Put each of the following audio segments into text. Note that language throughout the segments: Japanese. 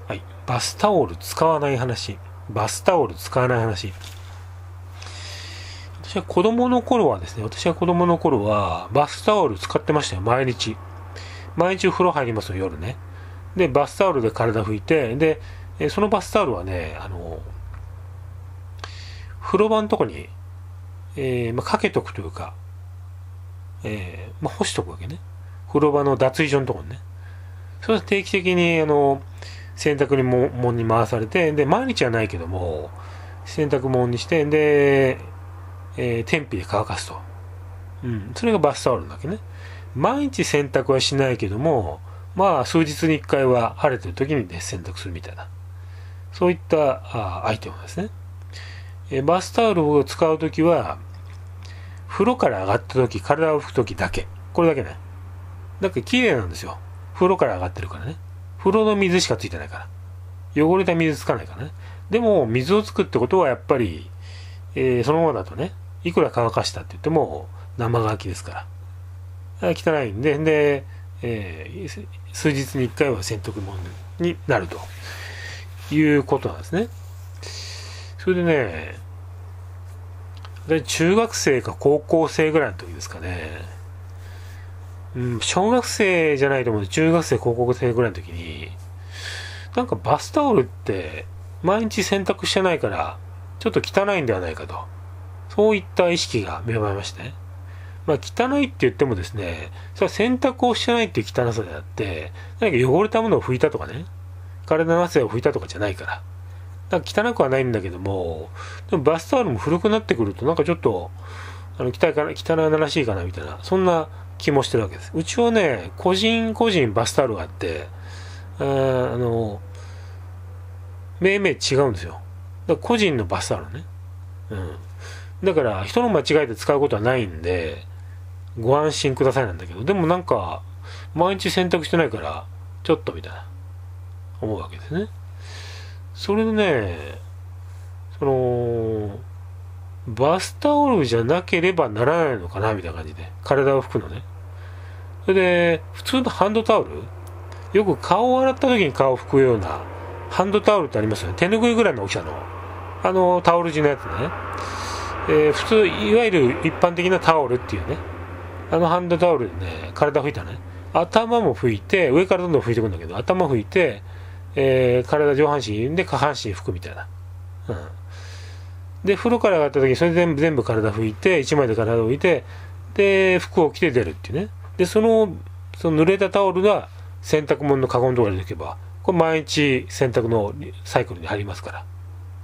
はい、バスタオル使わない話。バスタオル使わない話。私は子供の頃は、バスタオル使ってましたよ、毎日。毎日風呂入りますよ、夜ね。で、バスタオルで体拭いて、で、そのバスタオルはね、風呂場のとこに、かけとくというか、干しとくわけね。風呂場の脱衣所のとこにね。それで定期的に、洗濯にもんに回されて、で、毎日はないけども、洗濯物にして、で、天日で乾かすと。それがバスタオルだけね。毎日洗濯はしないけども、まあ、数日に1回は晴れてる時にね、洗濯するみたいな。そういったアイテムですね。バスタオルを使う時は、風呂から上がった時、体を拭く時だけ。これだけね。だけど綺麗なんですよ。風呂から上がってるからね。風呂の水しかついてないから。汚れた水つかないからね。でも、水をつくってことはやっぱり、そのままだとね、いくら乾かしたって言っても生乾きですから。汚いんで、数日に1回は洗濯物になるということなんですね。それでね、中学生か高校生ぐらいの時ですかね。小学生じゃないと思うんで、中学生、高校生ぐらいの時に、なんかバスタオルって毎日洗濯してないから、ちょっと汚いんではないかと。そういった意識が芽生えましてね。まあ汚いって言ってもですね、それは洗濯をしてないっていう汚さであって、何か汚れたものを拭いたとかね、体の汗を拭いたとかじゃないから。だから汚くはないんだけども、でもバスタオルも古くなってくるとなんかちょっと、汚いらしいかなみたいな、そんな気もしてるわけです。うちはね、個人バスタオルがあって、命名違うんですよ。だから個人のバスタオルね。だから人の間違えて使うことはないんで、ご安心くださいなんだけど、でもなんか、毎日洗濯してないから、ちょっとみたいな、思うわけですね。それでね、バスタオルじゃなければならないのかなみたいな感じで、体を拭くのね。それで、普通のハンドタオル、よく顔を洗った時に顔を拭くような、ハンドタオルってありますよね。手拭いぐらいの大きさの、タオル地のやつね。普通、いわゆる一般的なタオルっていうね、ハンドタオルでね、体拭いたね。頭も拭いて、上からどんどん拭いていくんだけど、頭拭いて、体上半身で下半身拭くみたいな。で、風呂から上がった時にそれで全部体拭いて、一枚で体を拭いて、で、服を着て出るっていうね。で、その濡れたタオルが洗濯物のカゴのところに置けば、これ毎日洗濯のサイクルに入りますから。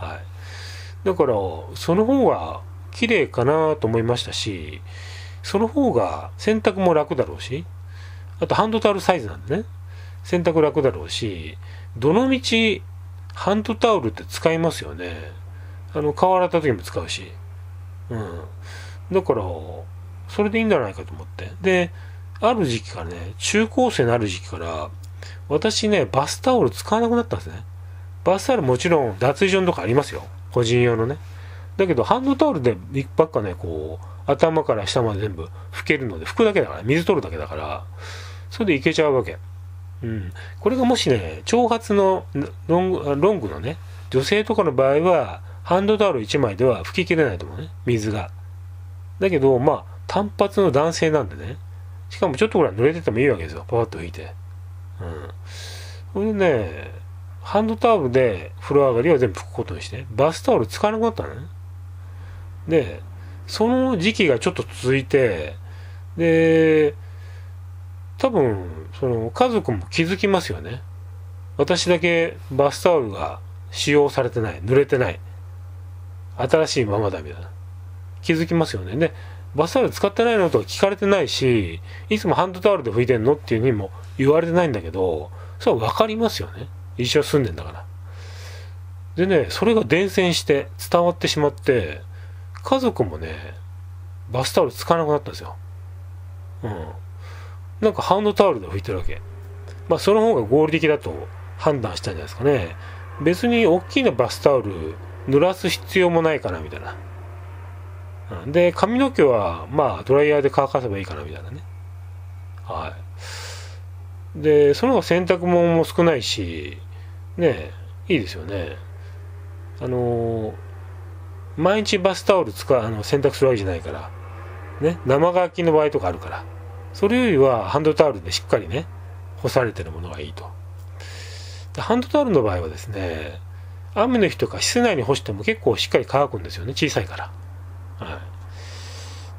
はい。だから、その方が綺麗かなと思いましたし、その方が洗濯も楽だろうし、あとハンドタオルサイズなんでね、洗濯楽だろうし、どのみちハンドタオルって使いますよね。顔洗った時も使うし。だから、それでいいんじゃないかと思って。で、ある時期からね、中高生のある時期から、私ね、バスタオル使わなくなったんですね。バスタオルもちろん脱衣所のとかありますよ。個人用のね。だけど、ハンドタオルでばっかね、こう、頭から下まで全部拭けるので、拭くだけだから、水取るだけだから、それでいけちゃうわけ。これがもしね、長髪のロングのね、女性とかの場合は、ハンドタオル1枚では拭ききれないと思うね、水が。だけど、まあ、単発の男性なんでね、しかもちょっとぐらい濡れててもいいわけですよ、パパッと拭いて。それでね、ハンドタオルで風呂上がりは全部拭くことにして、バスタオル使わなくなったのね。で、その時期がちょっと続いて、で、多分、家族も気づきますよね。私だけバスタオルが使用されてない、濡れてない、新しいままだみたいな。気づきますよね。で、バスタオル使ってないのとか聞かれてないし、いつもハンドタオルで拭いてんのっていうふうにも言われてないんだけど、それは分かりますよね。一緒住んでんだから。でね、それが伝染して伝わってしまって、家族もね、バスタオル使わなくなったんですよ。なんかハンドタオルで拭いてるわけ。まあその方が合理的だと判断したんじゃないですかね。別に大きなバスタオル濡らす必要もないかなみたいな。で、髪の毛はまあドライヤーで乾かせばいいかなみたいなね。はい。で、その方が洗濯物も少ないし、 ねえ、いいですよね。毎日バスタオル洗濯するわけじゃないから、ね、生乾きの場合とかあるから、それよりはハンドタオルでしっかりね、干されてるものがいいと。でハンドタオルの場合はですね、雨の日とか室内に干しても結構しっかり乾くんですよね、小さいから。はい。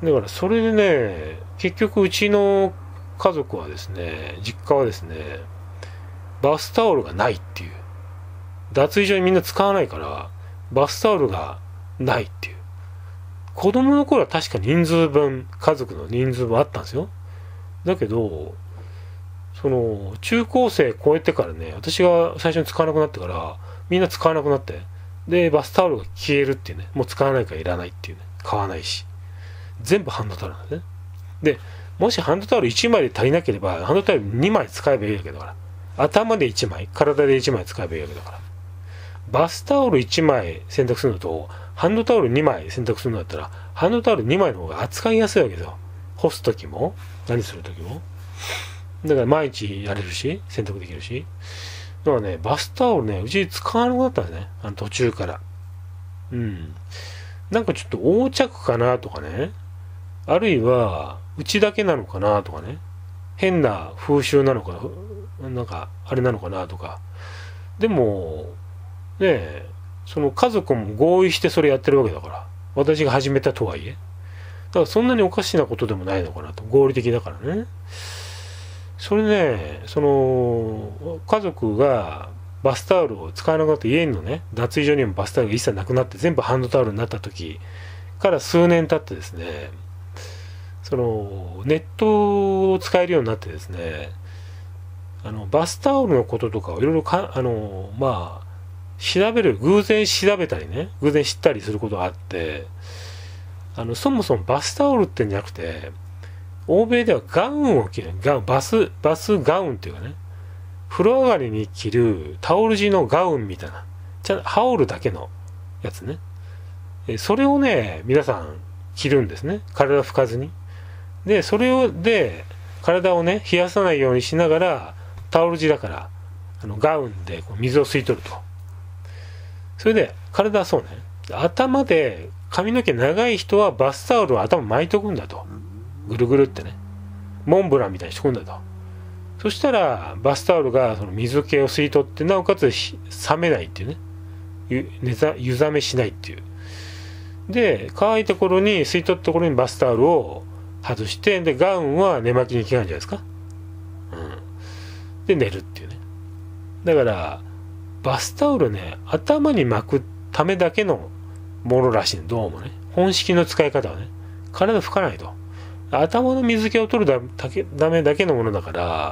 だからそれでね、結局うちの家族はですね、実家はですね、バスタオルがないっていう。脱衣所にみんな使わないから、バスタオルがないっていう。子供の頃は確か人数分、家族の人数分あったんですよ。だけど、中高生超えてからね、私が最初に使わなくなってから、みんな使わなくなって、で、バスタオルが消えるっていうね、もう使わないからいらないっていうね、買わないし。全部ハンドタオルなんですね。で、もしハンドタオル1枚で足りなければ、ハンドタオル2枚使えばいいわけだから。頭で1枚、体で1枚使えばいいわけだから。バスタオル1枚洗濯するのと、ハンドタオル2枚洗濯するのだったら、ハンドタオル2枚の方が扱いやすいわけですよ。干すときも、何するときも。だから毎日やれるし、洗濯できるし。だからね、バスタオルね、うち使わなくなったんですね。途中から。うん。なんかちょっと横着かなとかね。あるいは、うちだけなのかなとかね。変な風習なのか、なんか、あれなのかなとか。でも、ねえ、その家族も合意してそれやってるわけだから。私が始めたとはいえ。だからそんなにおかしなことでもないのかなと。合理的だからね。それね、家族がバスタオルを使わなくなって家のね、脱衣所にもバスタオルが一切なくなって全部ハンドタオルになった時から数年経ってですね、ネットを使えるようになってですね、バスタオルのこととかをいろいろ偶然調べたりね、偶然知ったりすることがあって、そもそもバスタオルってんじゃなくて、欧米ではガウンを着る、バスガウンっていうかね、風呂上がりに着るタオル地のガウンみたいな、羽織るだけのやつね。それをね、皆さん着るんですね。体拭かずに。で、体をね、冷やさないようにしながら、タオル地だから、ガウンで水を吸い取ると。それで、体はそうね、頭で、髪の毛長い人はバスタオルを頭巻いとくんだと。ぐるぐるってね。モンブランみたいにしとくんだと。そしたら、バスタオルがその水気を吸い取って、なおかつ冷めないっていうね。湯冷めしないっていう。で、乾いた頃に、吸い取ったところにバスタオルを外して、で、ガウンは寝巻きに着替えるんじゃないですか。うん。で、寝るっていうね。だから、バスタオルね、頭に巻くためだけのものらしいね、どうもね。本式の使い方はね。体拭かないと。頭の水気を取るためだけのものだから、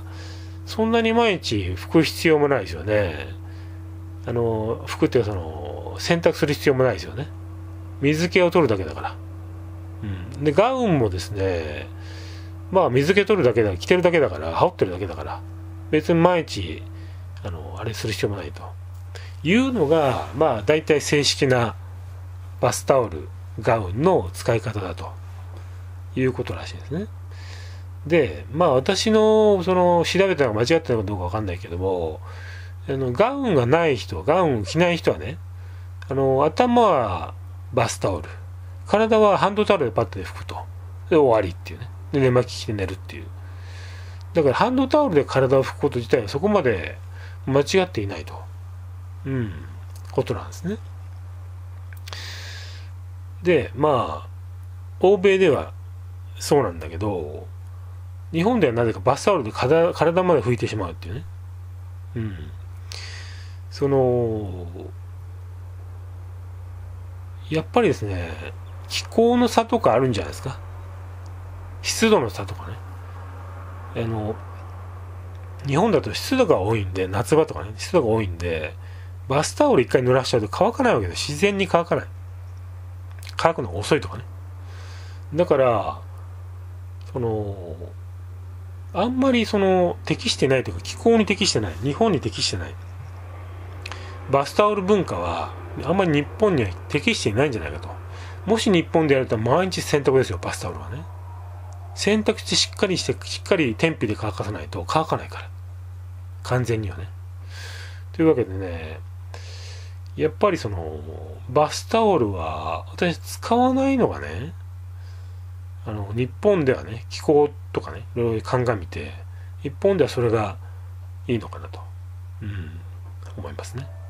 そんなに毎日拭く必要もないですよね。拭くっていうか洗濯する必要もないですよね。水気を取るだけだから。うん。で、ガウンもですね、水気取るだけ着てるだけだから、羽織ってるだけだから、別に毎日、あれする必要もないと。いうのが、大体正式なバスタオル、ガウンの使い方だということらしいですね。で、私の、調べたのが間違ってるのかどうかわかんないけども、ガウンがない人、ガウン着ない人はね、頭はバスタオル、体はハンドタオルでパッとで拭くと。で、終わりっていうね。で、寝巻き着て寝るっていう。だからハンドタオルで体を拭くこと自体はそこまで間違っていないと。ことなんですね。で、欧米ではそうなんだけど、日本ではなぜかバスタオルで体まで拭いてしまうっていうね。やっぱりですね、気候の差とかあるんじゃないですか。湿度の差とかね。日本だと湿度が多いんで、夏場とかね、湿度が多いんで、バスタオル一回濡らしちゃうと乾かないわけで、自然に乾かない。乾くのが遅いとかね。だから、あんまり適してないというか、気候に適してない、日本に適してない、バスタオル文化は、あんまり日本には適していないんじゃないかと。もし日本でやると毎日洗濯ですよ、バスタオルはね。洗濯してしっかり天日で乾かさないと乾かないから。完全にはね。とというわけでね、やっぱりそのバスタオルは私使わないのがね、日本ではね、気候とかね、いろいろ鑑みて、日本ではそれがいいのかなと、思いますね。